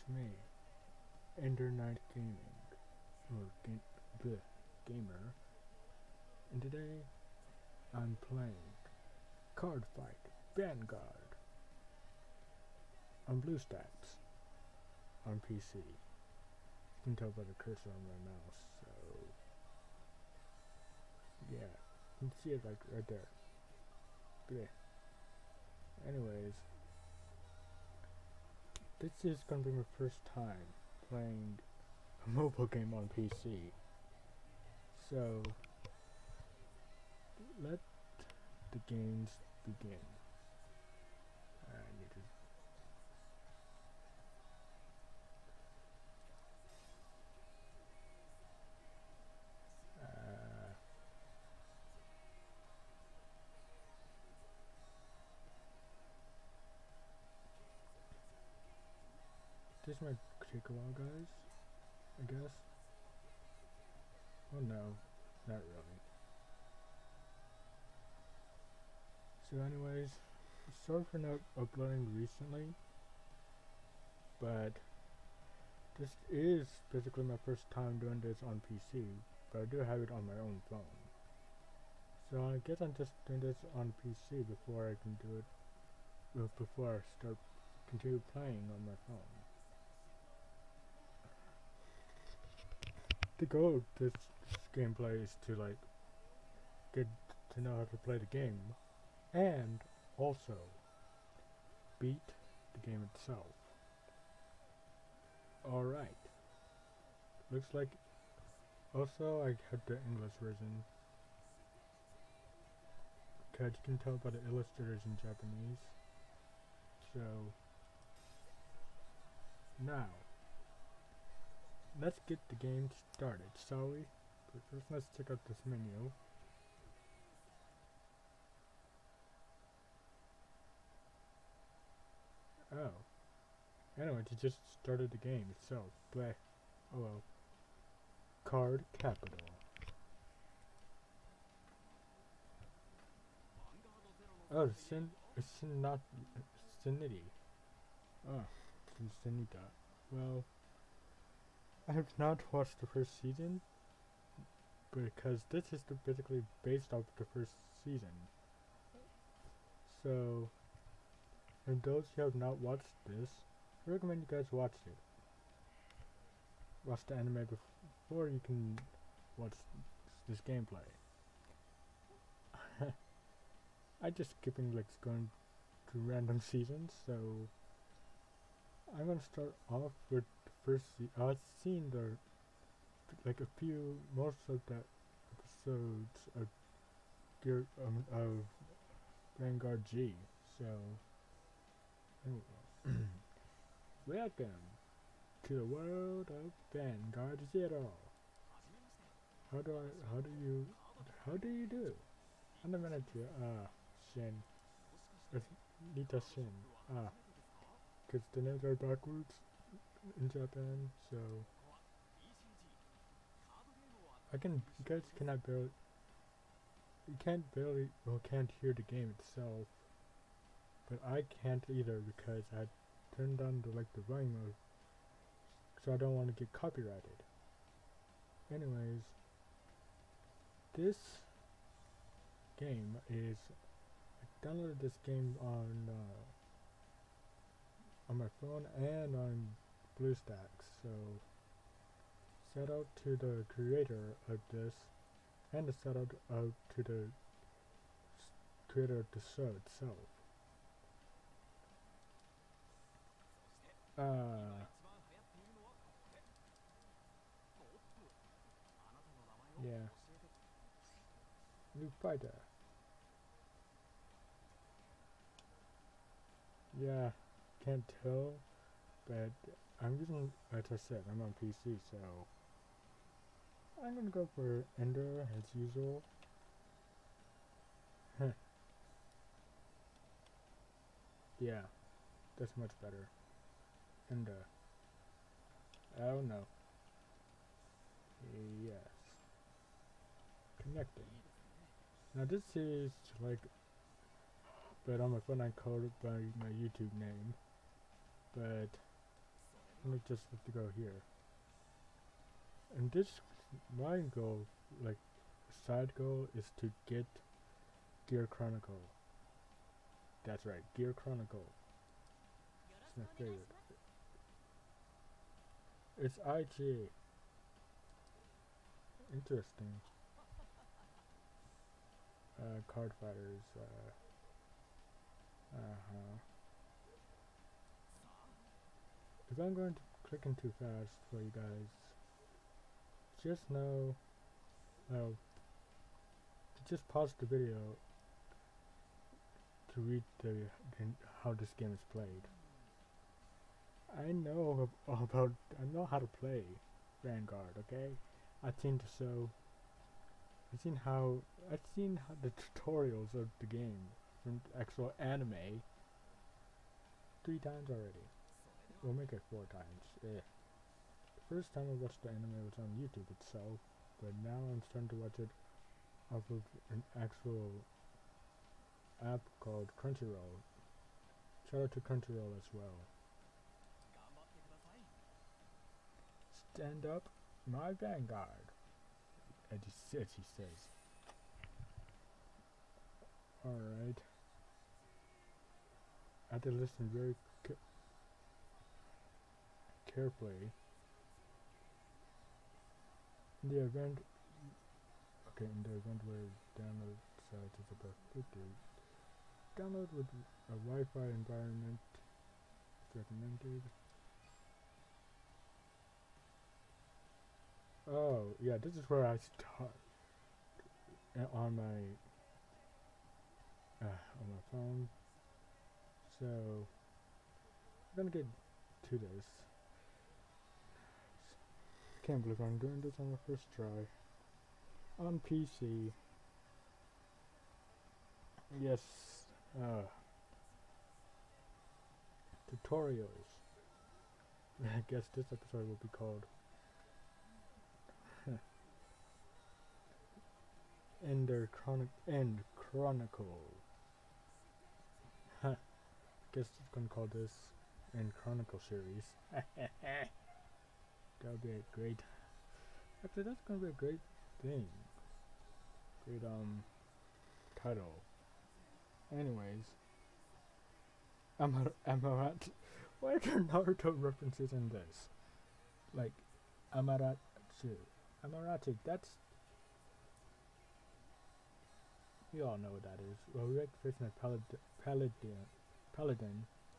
me, Ender Night Gaming, or Gamer, and today I'm playing Cardfight Vanguard on BlueStacks on PC. You can tell by the cursor on my mouse, so yeah, you can see it like right there. Bleh. Anyways, this is gonna be my first time playing a mobile game on PC. So let the games begin. I need to this might take a while, guys, I guess. Oh no, not really. So anyways, sorry for not uploading recently, but this is basically my first time doing this on PC, but I do have it on my own phone. So I guess I'm just doing this on PC before I can do it, before I continue playing on my phone. The goal of this gameplay is to get to know how to play the game, and also beat the game itself. Alright. Looks like also I have the English version, because you can tell by the illustrators in Japanese. So now let's get the game started, shall we? But first let's check out this menu. Oh. Anyway, it just started the game itself. Bleh. Oh well. Card capital. Oh, Sinity. Oh, Sinita. Well, I have not watched the first season, because this is basically based off the first season. So, and those who have not watched this, I recommend you guys watch it. Watch the anime before you can watch this gameplay. I just skipping going to random seasons, so I'm gonna start off with the first I've seen most of the episodes of Vanguard G, so welcome to the world of Vanguard ZERO. How do you do? I'm the manager, Shin. Nita Shin. Cause the names are backwards in Japan, so you guys can't hear the game itself, but I can't either because I turned on the volume mode, so I don't want to get copyrighted. Anyways, this game is, I downloaded this game on my phone and on BlueStacks, so shout out to the creator of this, and a shout out to the creator of the show itself. Yeah. New fighter. Yeah, can't tell, but I'm using, as I said, I'm on PC, so I'm gonna go for Ender as usual. Yeah, that's much better. Ender. Oh no. Yes. Connecting. Now this is but on my phone I called it by my YouTube name. But definitely just have to go here. And this, my goal, like, side goal, is to get Gear Chronicle. That's right, Gear Chronicle. It's my favorite. It's IG. Interesting. Card fighters. If I'm going to click in too fast for you guys, just know, just pause the video to read how this game is played. I know how to play Vanguard, okay? I've seen the tutorials of the game from actual anime 3 times already. We'll make it 4 times. The first time I watched the anime was on YouTube itself, but now I'm starting to watch it off of an actual app called Crunchyroll. Shout out to Crunchyroll as well. Stand up, my Vanguard, as he says. Alright. I had to listen very carefully. In the event where download size is above 50, download with a Wi-Fi environment is recommended. Oh, yeah, this is where I start on my phone. So I'm gonna get to this. Can't believe I'm doing this on my first try on PC. Yes, tutorials. I guess this episode will be called End Chronicle. Guess I'm gonna call this End Chronicle series. That'll be a great. Actually, that's gonna be a great thing. Great title. Anyways, Amaranth. Why are there Naruto references in this? Like Amaranth. That's. You all know what that is. Well, we're facing a paladin.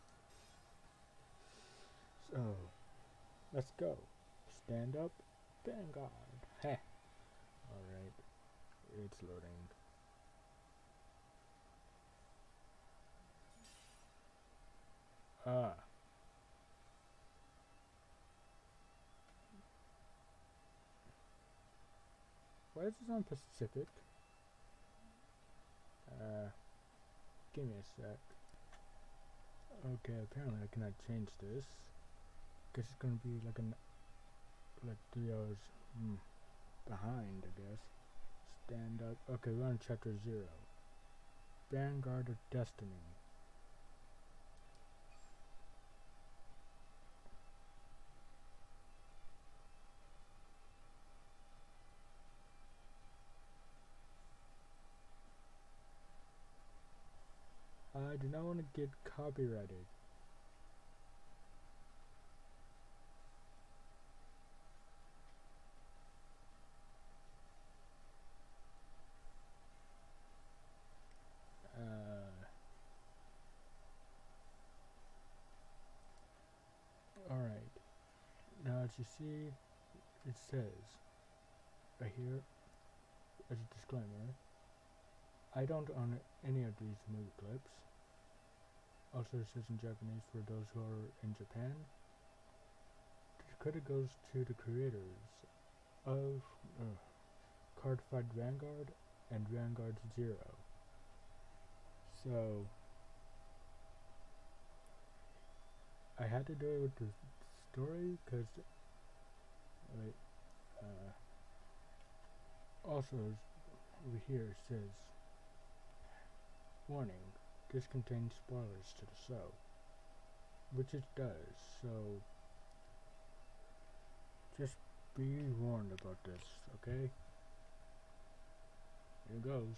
So, let's go. Stand up, Vanguard. Heh. Alright. It's loading. Why is this on Pacific? Give me a sec. Okay, apparently I cannot change this. Guess it's gonna be like 3 hours behind, I guess. Stand up. Okay, we're on chapter 0. Vanguard of Destiny. I do not want to get copyrighted. Alright. Now as you see, it says right here, as a disclaimer, I don't own any of these movie clips. Also it says in Japanese for those who are in Japan. The credit goes to the creators of Cardfight Vanguard and Vanguard ZERO. So I had to do it with the story because also over here it says, warning, this contains spoilers to the show, which it does. So Just be warned about this, okay? Here goes.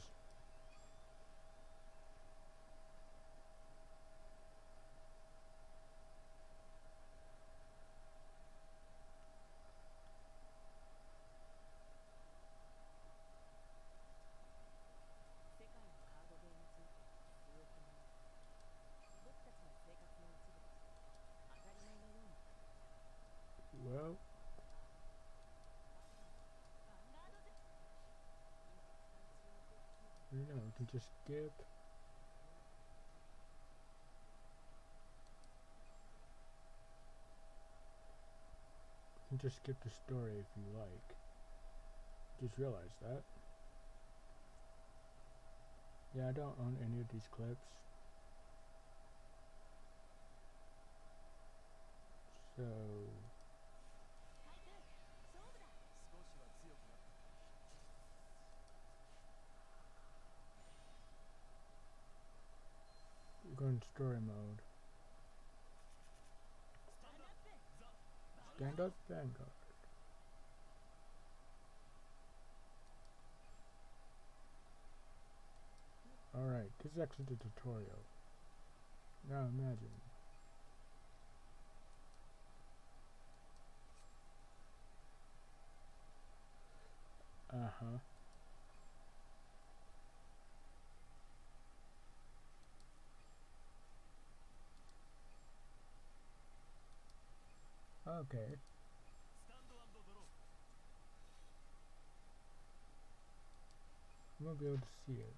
Well, you know, we can just skip. You can just skip the story if you like. Just realize that. Yeah, I don't own any of these clips. So we're going story mode. Stand up Vanguard. Alright, this is actually the tutorial. Now imagine. Uh-huh. Okay. You won't be able to see it.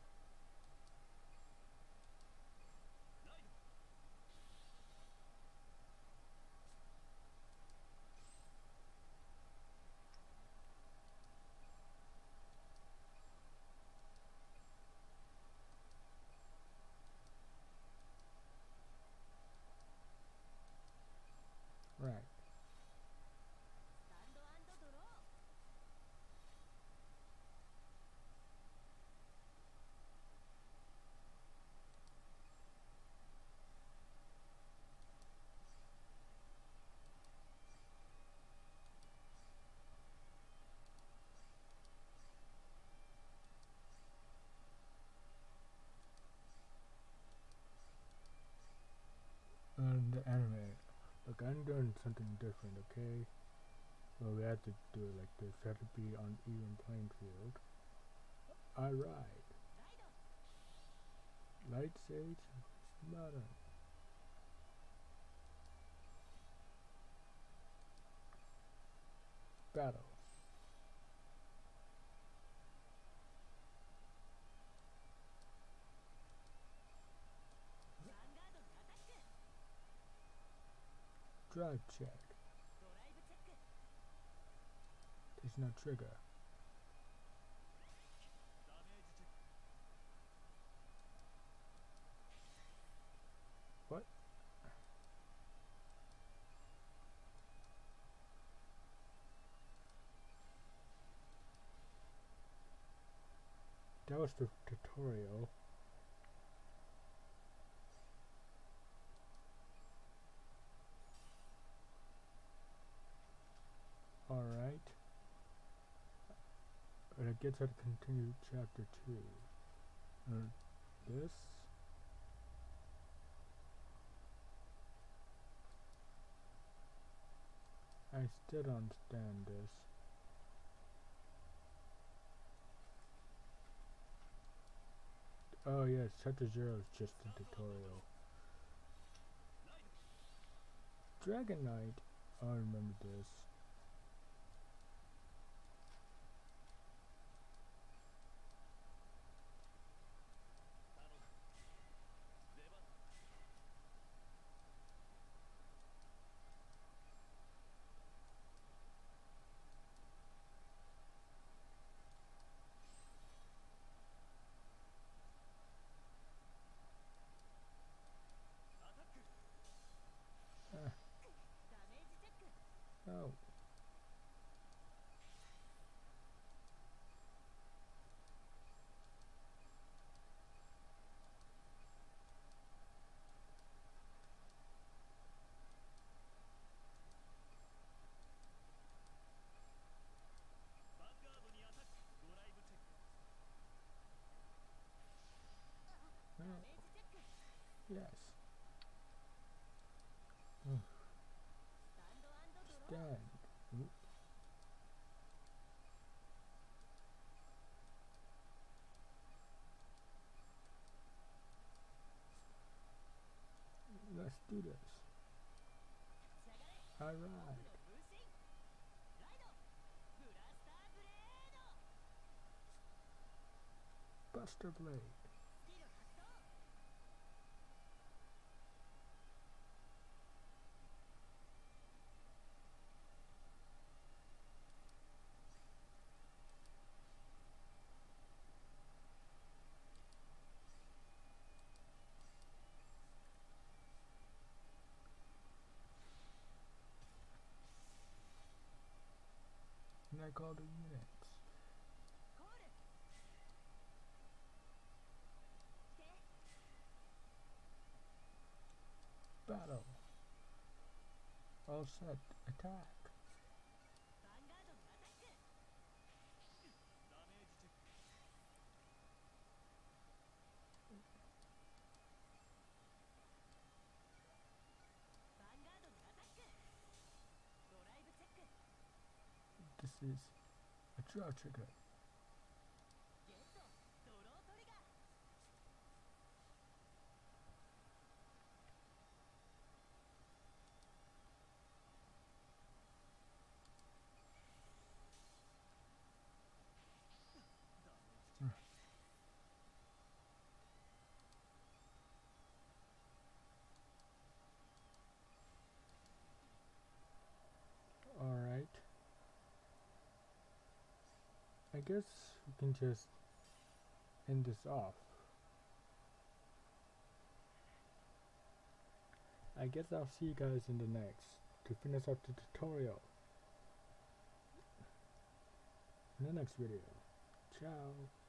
Right. The anime. Look, I'm doing something different, okay? Well, we had to do it like this. We had to be on even playing field. Alright. Light Sage, modern. Battle. Drive check. There's no trigger. What? That was the tutorial. Alright. But I guess I have to continue chapter 2. This. I still don't understand this. Oh yes, chapter 0 is just a tutorial. Dragon Knight. I remember this. Oh. do this. Alright. Buster Blade. And I call the units. Battle. All set. Attack. This is a draw trigger. Alright. I guess we can just end this off. I guess I'll see you guys in the next to finish up the tutorial. In the next video. Ciao.